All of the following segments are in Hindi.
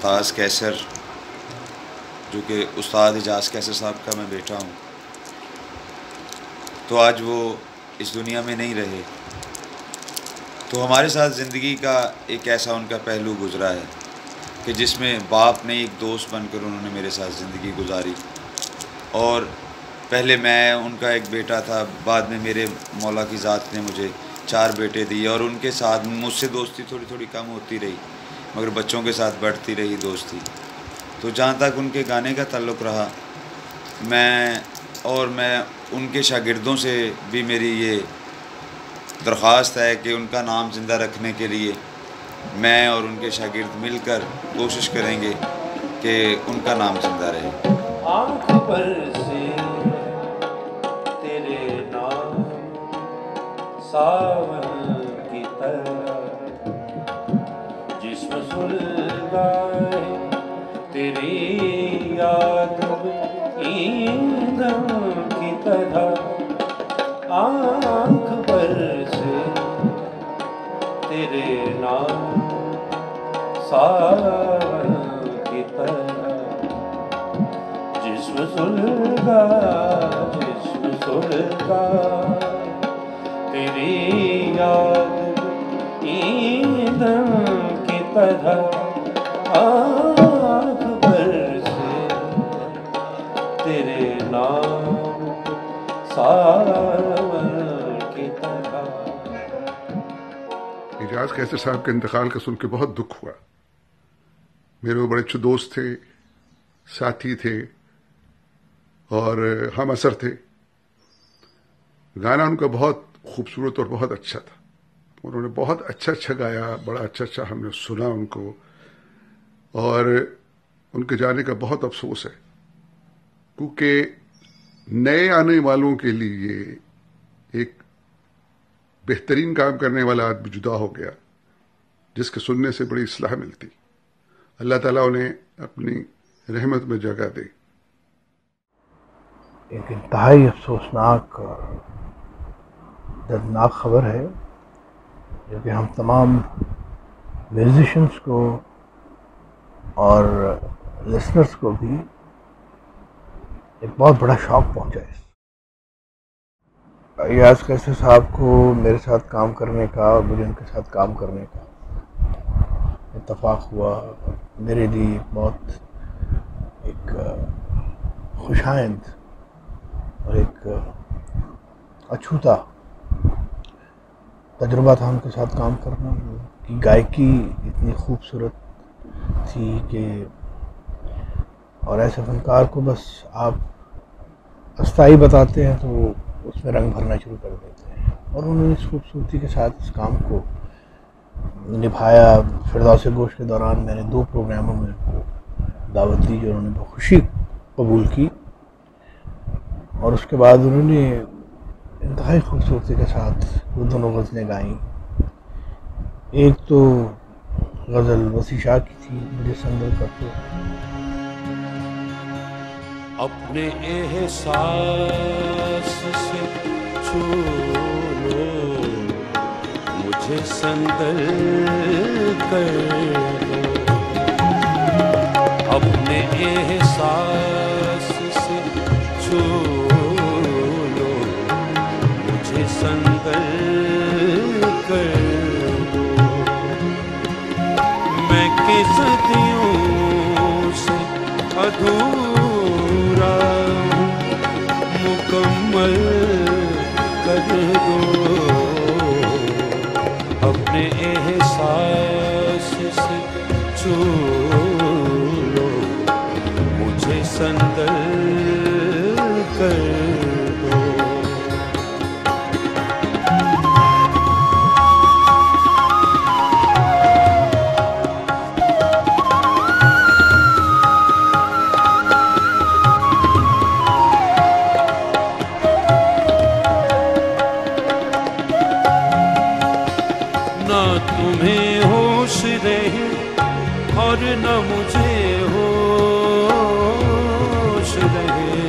मुमताज़ कैसर, जो कि उस्ताद एजाज़ कैसर साहब का मैं बेटा हूँ, तो आज वो इस दुनिया में नहीं रहे। तो हमारे साथ ज़िंदगी का एक ऐसा उनका पहलू गुज़रा है कि जिसमें बाप ने एक दोस्त बनकर उन्होंने मेरे साथ ज़िंदगी गुजारी। और पहले मैं उनका एक बेटा था, बाद में मेरे मौला की ज़ात ने मुझे 4 बेटे दिए और उनके साथ मुझसे दोस्ती थोड़ी थोड़ी कम होती रही, मगर बच्चों के साथ बढ़ती रही दोस्ती। तो जहाँ तक उनके गाने का ताल्लुक़ रहा, मैं उनके शागिर्दों से भी मेरी ये दरख्वास्त है कि उनका नाम ज़िंदा रखने के लिए मैं और उनके शागिर्द मिलकर कोशिश करेंगे कि उनका नाम ज़िंदा रहे। आँख पर से तेरे नाम सावन की तरह जिस्म सुलगाए तेरी याद ईंधन की तरह। आँख पर से तेरे नाम सावन की तरह जिस्म सुलगा तेरी याद ईंधन की तरह। आँख पर से तेरे नाम सावन की तरह। एजाज कैसर साहब के इंतकाल का सुन के बहुत दुख हुआ। मेरे वो बड़े अच्छे दोस्त थे, साथी थे और हम असर थे। गाना उनका बहुत खूबसूरत और बहुत अच्छा था। उन्होंने बहुत अच्छा गाया, बड़ा अच्छा हमने सुना उनको, और उनके जाने का बहुत अफसोस है, क्योंकि नए आने वालों के लिए एक बेहतरीन काम करने वाला आदमी जुदा हो गया, जिसके सुनने से बड़ी इस्लाह मिलती। अल्लाह ताला उन्हें अपनी रहमत में जगह दे। एक इंतहाई अफसोसनाक और दर्दनाक खबर है, जो कि हम तमाम म्यूजिशंस को और लिसनर्स को भी एक बहुत बड़ा शौक पहुंचा है। एजाज कैसर साहब को मेरे साथ काम करने का और मुझे उनके साथ काम करने का इत्तफाक हुआ। मेरे लिए बहुत एक खुशाइंद और एक अछूता तजुर्बा था उनके साथ काम करना। कि गायकी इतनी खूबसूरत थी कि और ऐसे फनकार को बस आप अस्थाई बताते हैं तो उसमें रंग भरना शुरू कर देते हैं, और उन्होंने इस खूबसूरती के साथ इस काम को निभाया। फिरदौस गोश के दौरान मैंने 2 प्रोग्रामों में उनको दावत दी, जो उन्होंने बहुत खुशी कबूल की, और उसके बाद उन्होंने इंतहाई खूबसूरती के साथ वो दोनों गज़लें गाईं। एक तो गज़ल वसी शाह की थी, मुझे संदल करते अपने एहसास से छू लो मुझे संदल कर दो। अपने एहसास से छू लो मुझे संदल कर दो। मैं किस सदियों से अधूरा मुकम्मल कर दो। अपने एहसास से छू लो मुझे संदल कर दो। ना तुम्हें होश रहे और न मुझे होश रहे।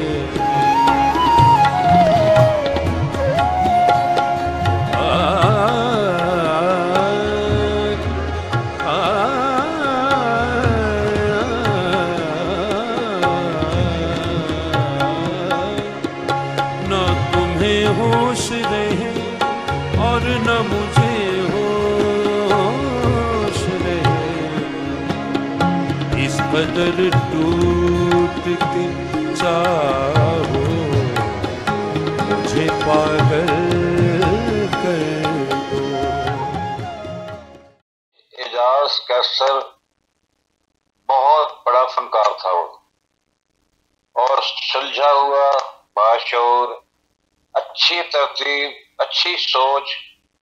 कदर टूट के चाहो, मुझे पागल कर दो। एजाज कैसर बहुत बड़ा फनकार था वो, और सुलझा हुआ, बाशऊर, अच्छी तरतीब, अच्छी सोच,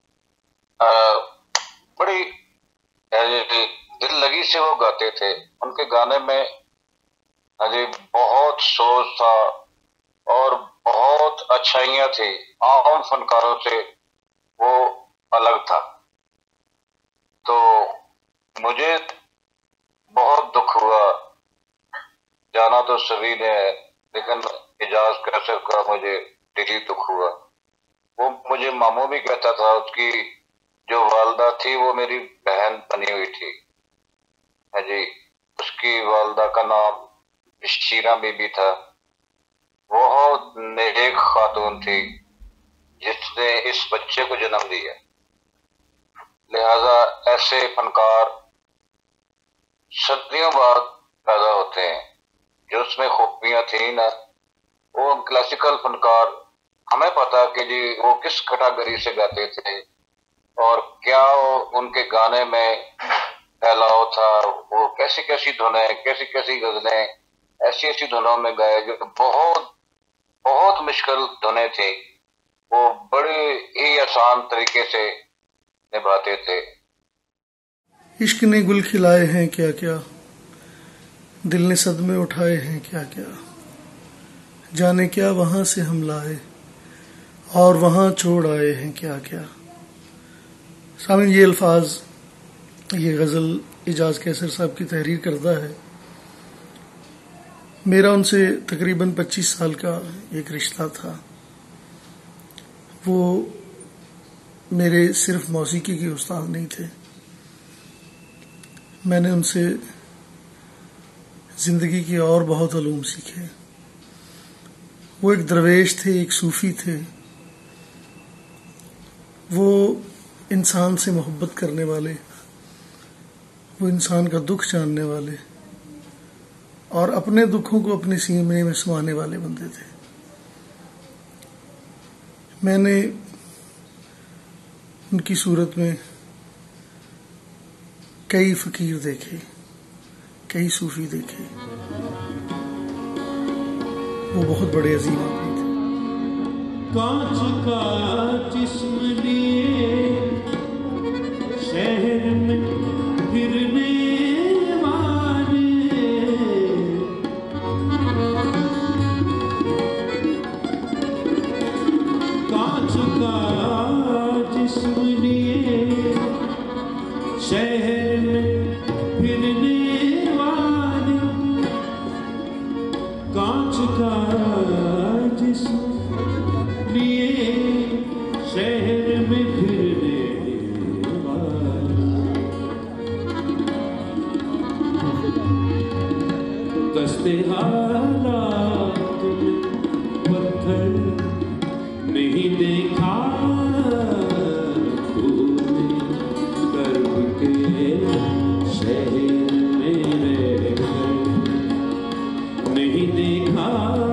बड़ी दिल लगी से वो गाते थे। उनके गाने में अजी बहुत सोच था और बहुत अच्छाइयाँ थी, आम फनकारों से वो अलग था। तो मुझे बहुत दुख हुआ, जाना तो सभी ने, लेकिन एजाज कैसर का मुझे दिली दुख हुआ। वो मुझे मामू भी कहता था, उसकी जो वालदा थी वो मेरी बहन बनी हुई थी। है जी, उसकी वालदा का नाम शीरा बीबी था। बहुत नेक खातून थी जिसने इस बच्चे को जन्म दिया। लिहाजा ऐसे फनकार सदियों बाद पैदा होते हैं, जो उसमें खूबियां थी ना, वो क्लासिकल फनकार, हमें पता कि जी वो किस कैटेगरी से गाते थे और क्या उनके गाने में फैलाव था। वो कैसी कैसी धुनें, कैसी कैसी गजलें ऐसी ऐसी धुनों में गाए जो बहुत बहुत मुश्किल धुनें थी, वो बड़े ही आसान तरीके से निभाते थे। इश्क ने गुल खिलाए हैं क्या क्या, दिल ने सदमे उठाए हैं क्या क्या, जाने क्या वहां से हम लाए और वहां छोड़ आए हैं क्या क्या। सामिन, ये अल्फाज, ये गज़ल एजाज कैसर साहब की तहरीर करदा है। मेरा उनसे तकरीबन 25 साल का एक रिश्ता था। वो मेरे सिर्फ मौसीकी के उस्ताद नहीं थे, मैंने उनसे ज़िंदगी के और बहुत उलूम सीखे। वो एक दरवेश थे, एक सूफ़ी थे। वो इंसान से मोहब्बत करने वाले, वो इंसान का दुख जानने वाले और अपने दुखों को अपने सीने में समाने वाले बंदे थे। मैंने उनकी सूरत में कई फ़कीर देखे, कई सूफ़ी देखे। वो बहुत बड़े अजीम आदमी थे। कांच का जिस्म लिए शहर में फिरने वाले, कांच का जिस्म लिए शहर में फिरने वाले, कांच का जिस्म लिए शहर में फिरने वाले, कस्ते हालात में पत्थर नहीं देखा तूने, कर्ब के शहर में रहकर नहीं देखा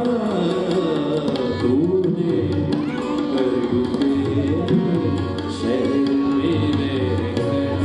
तूने, कर्ब के शहर में रहकर।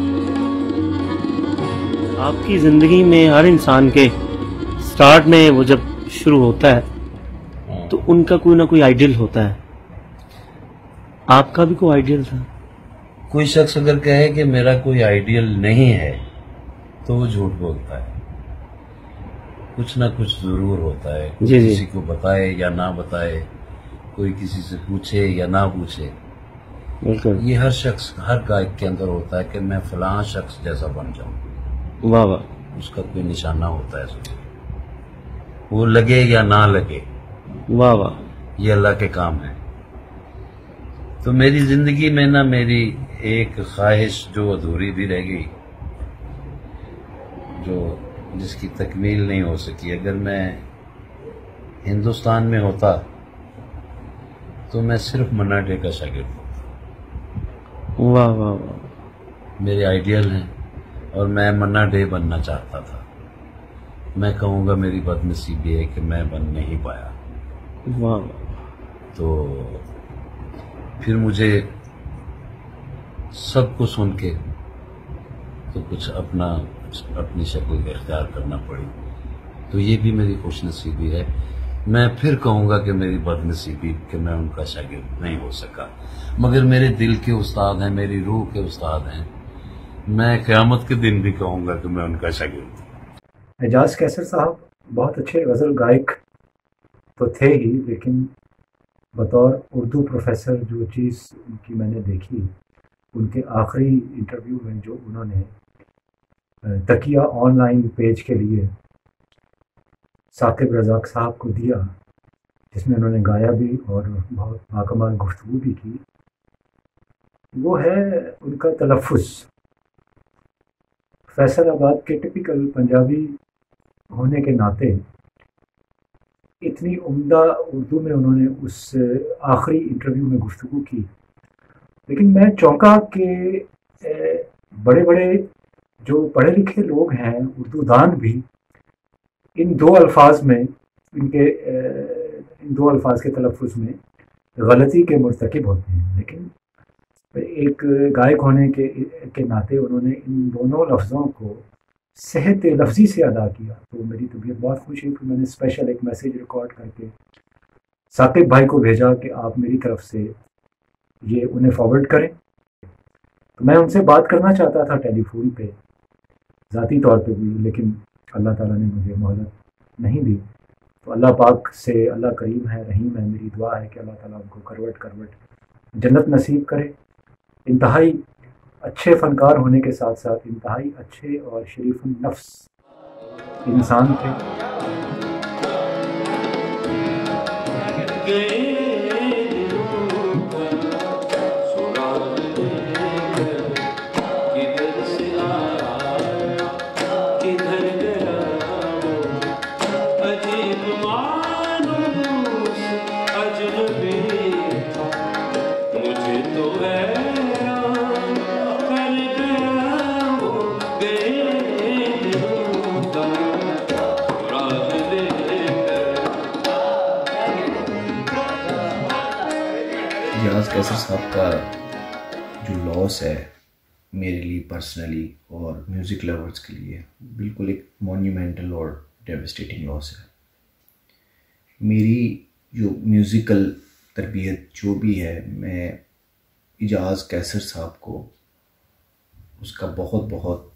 आपकी ज़िंदगी में हर इंसान के स्टार्ट में वो जब शुरू होता है तो उनका कोई ना कोई आइडियल होता है। आपका भी कोई आइडियल था? कोई शख्स अगर कहे कि मेरा कोई आइडियल नहीं है तो वो झूठ बोलता है। कुछ ना कुछ जरूर होता है, किसी को बताए या ना बताए, कोई किसी से पूछे या ना पूछे। बिल्कुल, ये हर शख्स, हर गायक के अंदर होता है कि मैं फलां शख्स जैसा बन जाऊं। वाह वाह। उसका कोई निशाना होता है, वो लगे या ना लगे। वाह वाह, ये अल्लाह के काम है। तो मेरी जिंदगी में ना मेरी एक ख्वाहिश जो अधूरी भी रह गई, जो जिसकी तकमील नहीं हो सकी। अगर मैं हिंदुस्तान में होता तो मैं सिर्फ मन्ना डे का शागिर्द होता। वाह वाह वाह। मेरे आइडियल हैं और मैं मन्ना डे बनना चाहता था। मैं कहूँगा मेरी बदनसीबी है कि मैं बन नहीं पाया। वाह। तो फिर मुझे सबको सुन के तो कुछ अपनी शक्ल इख्तियार करना पड़ी। तो ये भी मेरी खुशनसीबी है। मैं फिर कहूँगा कि मेरी बदनसीबी कि मैं उनका शागिर्द नहीं हो सका, मगर मेरे दिल के उस्ताद हैं, मेरी रूह के उस्ताद हैं। मैं क़यामत के दिन भी कहूँगा कि मैं उनका शागिर्द हूँ। एजाज कैसर साहब बहुत अच्छे गज़ल गायक तो थे ही, लेकिन बतौर उर्दू प्रोफेसर जो चीज़ उनकी मैंने देखी, उनके आखिरी इंटरव्यू में जो उन्होंने तकिया ऑनलाइन पेज के लिए साकिब रज़ाक साहब को दिया, जिसमें उन्होंने गाया भी और बहुत बाकमाल गुफ्तगू भी की, वो है उनका तलफ़ुज़। फैसलाबाद के टिपिकल पंजाबी होने के नाते इतनी उम्दा उर्दू में उन्होंने उस आखिरी इंटरव्यू में गुफ्तगू की, लेकिन मैं चौंका कि बड़े बड़े जो पढ़े लिखे लोग हैं, उर्दू दान भी, इन दो अल्फाज के तलफ़ुज़ में गलती के मुर्तकिब होते हैं। लेकिन एक गायक होने के नाते उन्होंने इन दोनों लफ्ज़ों को सेहत लफ्ज़ी से अदा किया। तो मेरी तबीयत बहुत खुश हुई। फिर मैंने स्पेशल एक मैसेज रिकॉर्ड करके साकिब भाई को भेजा कि आप मेरी तरफ से ये उन्हें फॉरवर्ड करें। तो मैं उनसे बात करना चाहता था टेलीफोन पे, ज़ाती तौर पे भी, लेकिन अल्लाह ताला ने मुझे मोहलत नहीं दी। तो अल्लाह पाक से, अल्लाह करीम है, रहीम है, मेरी दुआ है कि अल्लाह ताला उनको करवट जन्नत नसीब करे। इंतहाई अच्छे फ़नकार होने के साथ साथ इंतहाई अच्छे और शरीफ़ुन नफ्स इंसान थे। एजाज कैसर साहब का जो लॉस है मेरे लिए पर्सनली और म्यूज़िक लवर्स के लिए बिल्कुल एक मॉन्यूमेंटल और डेवस्टेटिंग लॉस है। मेरी जो म्यूज़िकल तरबियत जो भी है, मैं एजाज कैसर साहब को उसका बहुत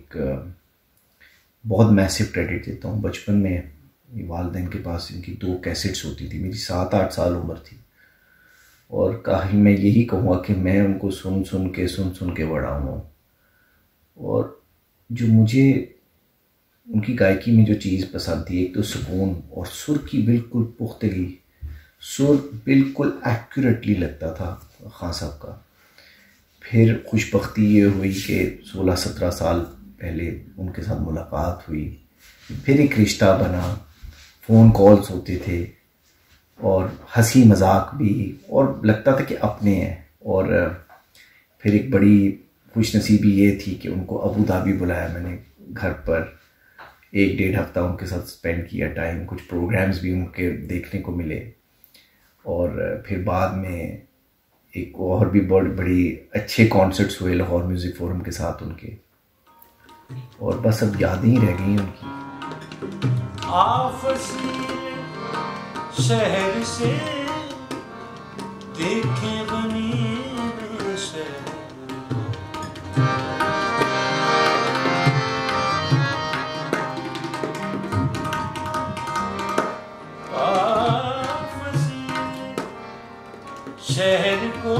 मैसिव क्रेडिट देता हूँ। बचपन में वालिदैन के पास इनकी 2 कैसेट्स होती थी। मेरी 7-8 साल उम्र थी और कहीं मैं यही कहूँगा कि मैं उनको सुन के बड़ा हूँ। और जो मुझे उनकी गायकी में जो चीज़ पसंद थी, एक तो सुकून और सुर की बिल्कुल पुख्तगी, सुर बिल्कुल एक्यूरेटली लगता था खान साहब का। फिर खुशबख्ती ये हुई कि 16-17 साल पहले उनके साथ मुलाकात हुई, फिर एक रिश्ता बना, फ़ोन कॉल्स होते थे और हंसी मजाक भी, और लगता था कि अपने हैं। और फिर एक बड़ी खुशनसीबी ये थी कि उनको अबू धाबी बुलाया मैंने घर पर, 1-1.5 हफ्ता उनके साथ स्पेंड किया टाइम, कुछ प्रोग्राम्स भी उनके देखने को मिले। और फिर बाद में एक और भी बड़ी अच्छे कॉन्सर्ट्स हुए लाहौर म्यूज़िक फोरम के साथ उनके, और बस अब यादें ही रह गई उनकी। शहर से देखे गनी से शहर को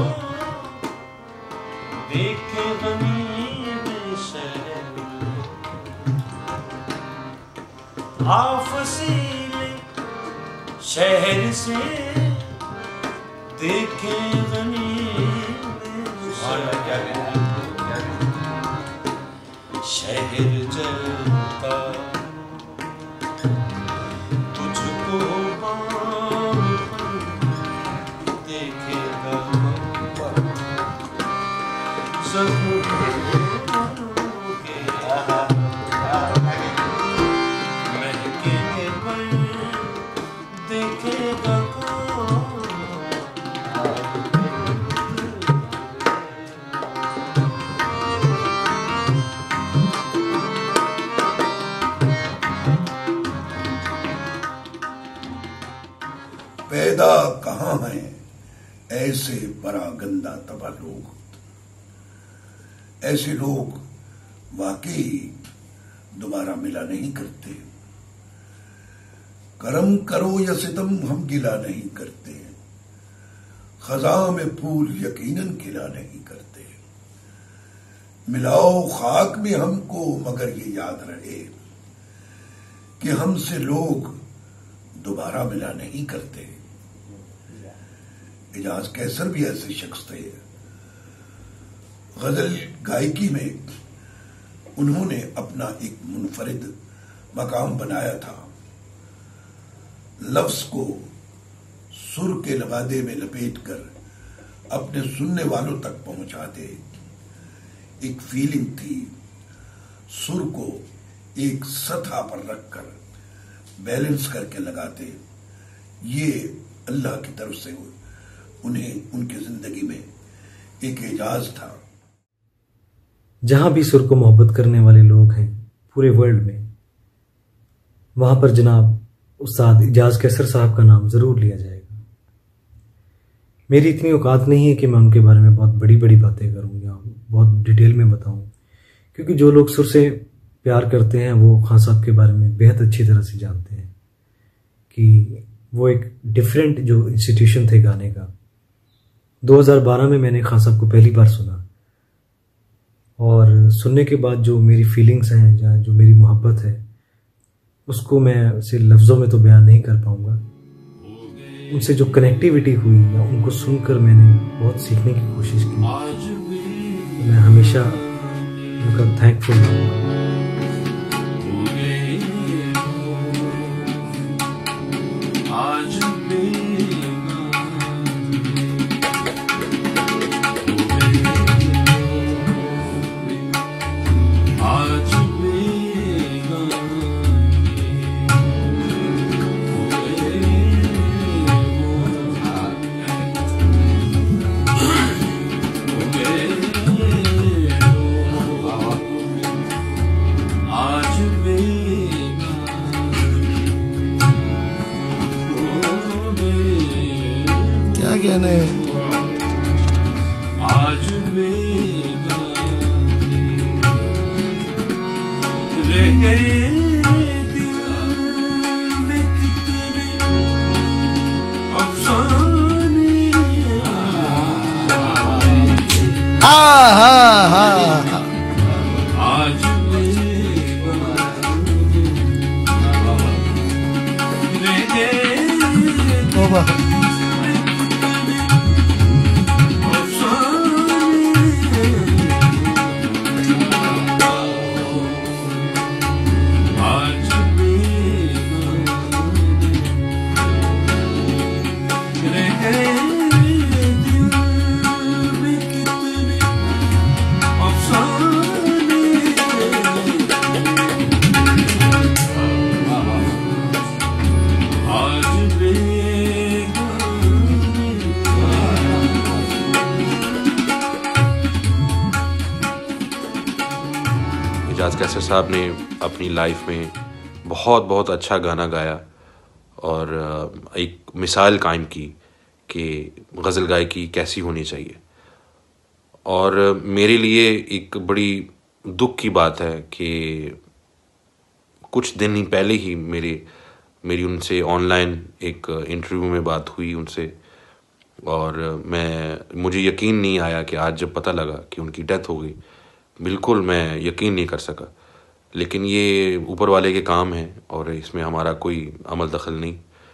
देखे गनी से आफसीले शहर से देखे शहर जलता तुझको देखेगा देखेगा कौन। पैदा कहाँ हैं ऐसे बड़ा गंदा तबाह लोग, ऐसे लोग वाकई दोबारा मिला नहीं करते। करम करो या सितम हम गिला नहीं करते, खजा में फूल यकीनन खिला नहीं करते। मिलाओ खाक में हमको मगर ये याद रहे कि हमसे लोग दोबारा मिला नहीं करते। एजाज कैसर भी ऐसे शख्स थे। गजल गायकी में उन्होंने अपना एक मुनफरिद मकाम बनाया था। लफ्ज को सुर के लबादे में लपेटकर अपने सुनने वालों तक पहुंचाते। एक फीलिंग थी। सुर को एक सतह पर रखकर बैलेंस करके लगाते। ये अल्लाह की तरफ से उन्हें उनकी जिंदगी में एक एजाज था। जहां भी सुर को मोहब्बत करने वाले लोग हैं पूरे वर्ल्ड में, वहां पर जनाब उस्ताद एजाज कैसर साहब का नाम जरूर लिया जाएगा। मेरी इतनी औकात नहीं है कि मैं उनके बारे में बहुत बड़ी बड़ी बातें करूं या बहुत डिटेल में बताऊं, क्योंकि जो लोग सुर से प्यार करते हैं वो खान साहब के बारे में बेहद अच्छी तरह से जानते हैं कि वो एक डिफरेंट जो इंस्टीट्यूशन थे गाने का। 2012 में मैंने खान साहब को पहली बार सुना, और सुनने के बाद जो मेरी फीलिंग्स हैं या जो मेरी मोहब्बत है उसको मैं सिर्फ लफ्ज़ों में तो बयान नहीं कर पाऊँगा। उनसे जो कनेक्टिविटी हुई या उनको सुनकर मैंने बहुत सीखने की कोशिश की, मैं हमेशा उनका थैंकफुल रहूँगा। एजाज कैसर साहब ने अपनी लाइफ में बहुत अच्छा गाना गाया और एक मिसाल कायम की कि गज़ल गायकी कैसी होनी चाहिए। और मेरे लिए एक बड़ी दुख की बात है कि कुछ दिन ही पहले ही मेरी उनसे ऑनलाइन एक इंटरव्यू में बात हुई उनसे, और मुझे यकीन नहीं आया कि आज जब पता लगा कि उनकी डेथ हो गई, बिल्कुल मैं यकीन नहीं कर सका। लेकिन ये ऊपर वाले के काम है और इसमें हमारा कोई अमल दखल नहीं।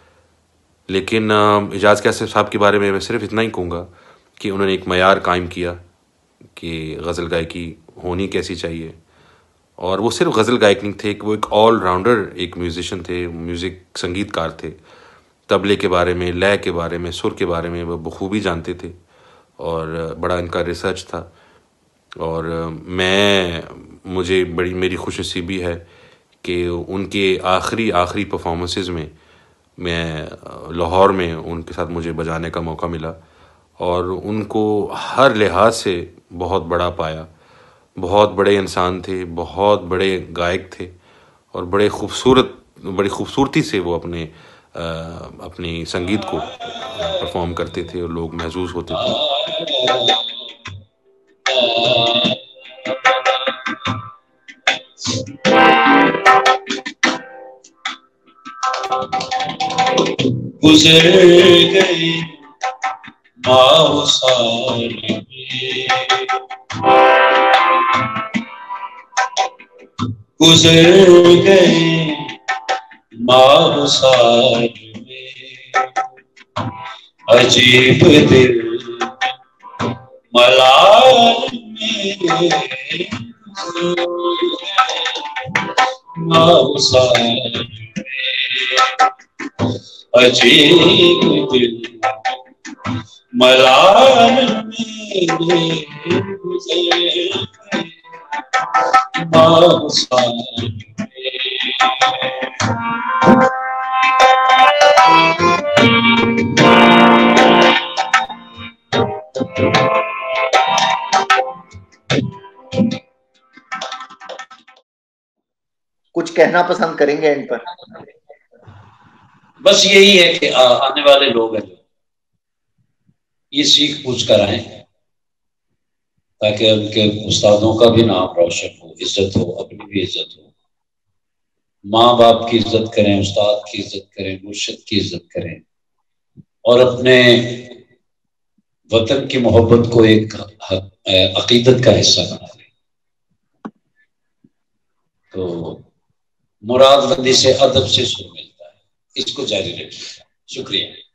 लेकिन एजाज कैसर साहब के बारे में मैं सिर्फ इतना ही कहूँगा कि उन्होंने एक मयार कायम किया कि गज़ल गायकी होनी कैसी चाहिए। और वो सिर्फ गज़ल गायक नहीं थे, वो एक ऑल राउंडर एक म्यूज़िशियन थे, म्यूज़िक संगीतकार थे। तबले के बारे में, लय के बारे में, सुर के बारे में वो बखूबी जानते थे और बड़ा इनका रिसर्च था। और मेरी खुशनसीबी है कि उनके आखिरी परफॉर्मेंसेस में मैं लाहौर में उनके साथ मुझे बजाने का मौका मिला और उनको हर लिहाज से बहुत बड़ा पाया। बहुत बड़े इंसान थे, बहुत बड़े गायक थे और बड़ी खूबसूरती से वो अपनी संगीत को परफॉर्म करते थे और लोग महसूस होते थे। गुजर गए माओ साल में, गुजर गए माओ साल में, अजीब दिल मलाल मेरे माओ साल में, अजीब दिल मलाल मेरे गुजर माओ साल कुछ कहना पसंद करेंगे एंड पर? बस यही है कि आने वाले लोग हैं जो ये सीख पूछ कर आए ताकि उनके उस्तादों का भी नाम रोशन हो, इज्जत हो, अपनी भी इज्जत हो, माँ बाप की इज्जत करें, उस्ताद की इज्जत करें, मुर्शिद की इज्जत करें और अपने वतन की मोहब्बत को एक अकीदत का हिस्सा बना लें। तो मुरादबंदी से अदब से सुर मिलता है, इसको जारी रखिए। शुक्रिया।